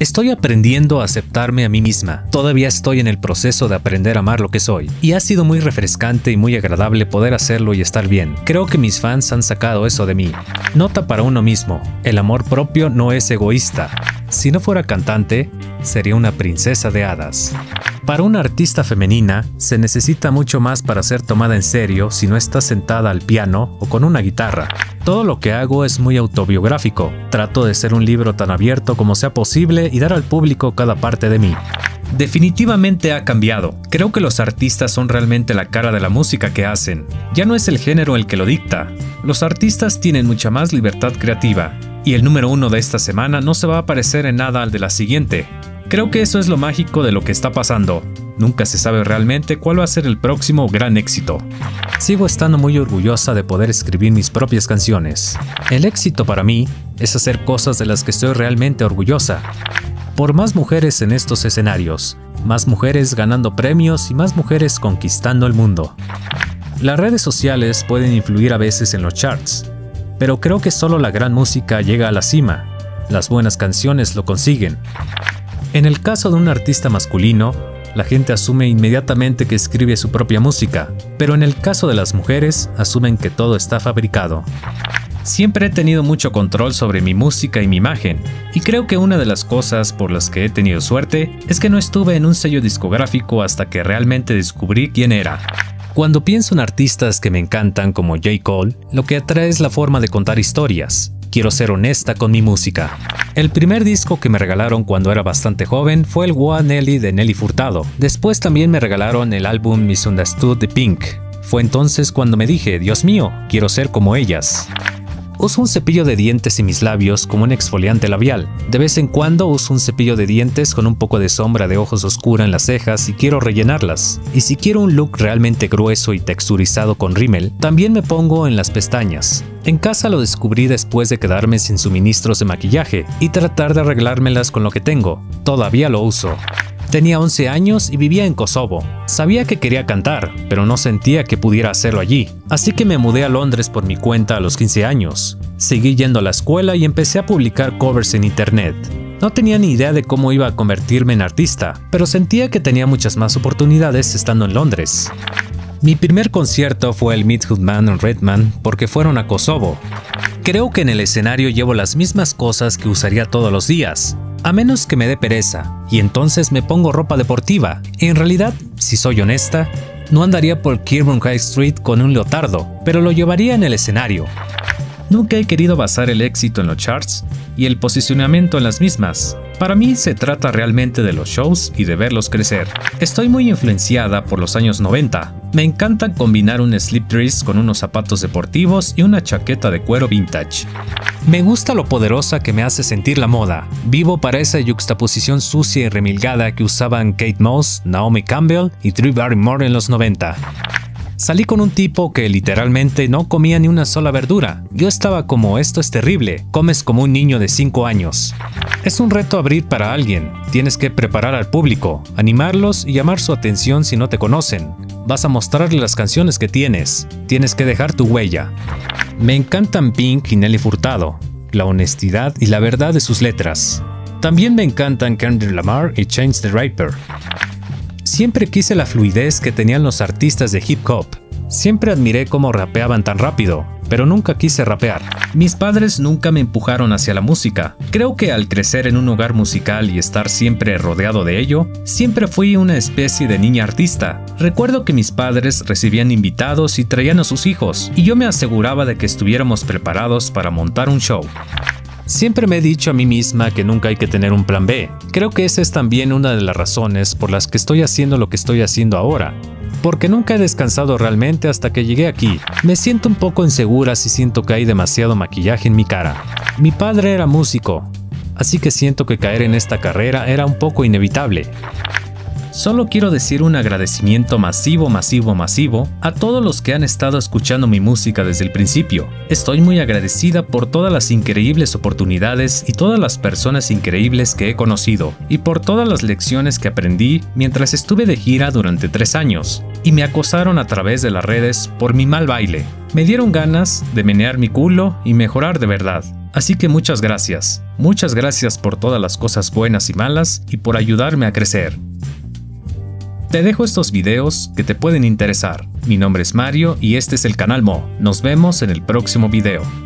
Estoy aprendiendo a aceptarme a mí misma. Todavía estoy en el proceso de aprender a amar lo que soy. Y ha sido muy refrescante y muy agradable poder hacerlo y estar bien. Creo que mis fans han sacado eso de mí. Nota para uno mismo. El amor propio no es egoísta. Si no fuera cantante, sería una princesa de hadas. Para una artista femenina, se necesita mucho más para ser tomada en serio si no está sentada al piano o con una guitarra. Todo lo que hago es muy autobiográfico. Trato de ser un libro tan abierto como sea posible y dar al público cada parte de mí. Definitivamente ha cambiado. Creo que los artistas son realmente la cara de la música que hacen. Ya no es el género el que lo dicta. Los artistas tienen mucha más libertad creativa. Y el número 1 de esta semana no se va a parecer en nada al de la siguiente. Creo que eso es lo mágico de lo que está pasando. Nunca se sabe realmente cuál va a ser el próximo gran éxito. Sigo estando muy orgullosa de poder escribir mis propias canciones. El éxito para mí es hacer cosas de las que estoy realmente orgullosa. Por más mujeres en estos escenarios, más mujeres ganando premios y más mujeres conquistando el mundo. Las redes sociales pueden influir a veces en los charts, pero creo que solo la gran música llega a la cima. Las buenas canciones lo consiguen. En el caso de un artista masculino, la gente asume inmediatamente que escribe su propia música, pero en el caso de las mujeres, asumen que todo está fabricado. Siempre he tenido mucho control sobre mi música y mi imagen, y creo que una de las cosas por las que he tenido suerte es que no estuve en un sello discográfico hasta que realmente descubrí quién era. Cuando pienso en artistas que me encantan como J. Cole, lo que atrae es la forma de contar historias. Quiero ser honesta con mi música. El primer disco que me regalaron cuando era bastante joven fue el Whoa Nelly de Nelly Furtado. Después también me regalaron el álbum Misunderstood de Pink. Fue entonces cuando me dije, Dios mío, quiero ser como ellas. Uso un cepillo de dientes en mis labios como un exfoliante labial. De vez en cuando uso un cepillo de dientes con un poco de sombra de ojos oscura en las cejas y quiero rellenarlas. Y si quiero un look realmente grueso y texturizado con rímel, también me pongo en las pestañas. En casa lo descubrí después de quedarme sin suministros de maquillaje y tratar de arreglármelas con lo que tengo. Todavía lo uso. Tenía 11 años y vivía en Kosovo. Sabía que quería cantar, pero no sentía que pudiera hacerlo allí. Así que me mudé a Londres por mi cuenta a los 15 años. Seguí yendo a la escuela y empecé a publicar covers en internet. No tenía ni idea de cómo iba a convertirme en artista, pero sentía que tenía muchas más oportunidades estando en Londres. Mi primer concierto fue el Midhood Man en Redman porque fueron a Kosovo. Creo que en el escenario llevo las mismas cosas que usaría todos los días. A menos que me dé pereza, y entonces me pongo ropa deportiva. En realidad, si soy honesta, no andaría por Kilburn High Street con un leotardo, pero lo llevaría en el escenario. Nunca he querido basar el éxito en los charts y el posicionamiento en las mismas. Para mí se trata realmente de los shows y de verlos crecer. Estoy muy influenciada por los años 90. Me encanta combinar un slip dress con unos zapatos deportivos y una chaqueta de cuero vintage. Me gusta lo poderosa que me hace sentir la moda. Vivo para esa yuxtaposición sucia y remilgada que usaban Kate Moss, Naomi Campbell y Drew Barrymore en los 90. Salí con un tipo que literalmente no comía ni una sola verdura. Yo estaba como, esto es terrible, comes como un niño de 5 años. Es un reto abrir para alguien. Tienes que preparar al público, animarlos y llamar su atención si no te conocen. Vas a mostrarle las canciones que tienes. Tienes que dejar tu huella. Me encantan Pink y Nelly Furtado, la honestidad y la verdad de sus letras. También me encantan Kendrick Lamar y Chance the Rapper. Siempre quise la fluidez que tenían los artistas de hip hop. Siempre admiré cómo rapeaban tan rápido, pero nunca quise rapear. Mis padres nunca me empujaron hacia la música. Creo que al crecer en un hogar musical y estar siempre rodeado de ello, siempre fui una especie de niña artista. Recuerdo que mis padres recibían invitados y traían a sus hijos, y yo me aseguraba de que estuviéramos preparados para montar un show. Siempre me he dicho a mí misma que nunca hay que tener un plan B. Creo que esa es también una de las razones por las que estoy haciendo lo que estoy haciendo ahora. Porque nunca he descansado realmente hasta que llegué aquí. Me siento un poco insegura si siento que hay demasiado maquillaje en mi cara. Mi padre era músico, así que siento que caer en esta carrera era un poco inevitable. Solo quiero decir un agradecimiento masivo a todos los que han estado escuchando mi música desde el principio. Estoy muy agradecida por todas las increíbles oportunidades y todas las personas increíbles que he conocido, y por todas las lecciones que aprendí mientras estuve de gira durante 3 años, y me acosaron a través de las redes por mi mal baile. Me dieron ganas de menear mi culo y mejorar de verdad. Así que muchas gracias por todas las cosas buenas y malas y por ayudarme a crecer. Te dejo estos videos que te pueden interesar. Mi nombre es Mario y este es el canal Mo. Nos vemos en el próximo video.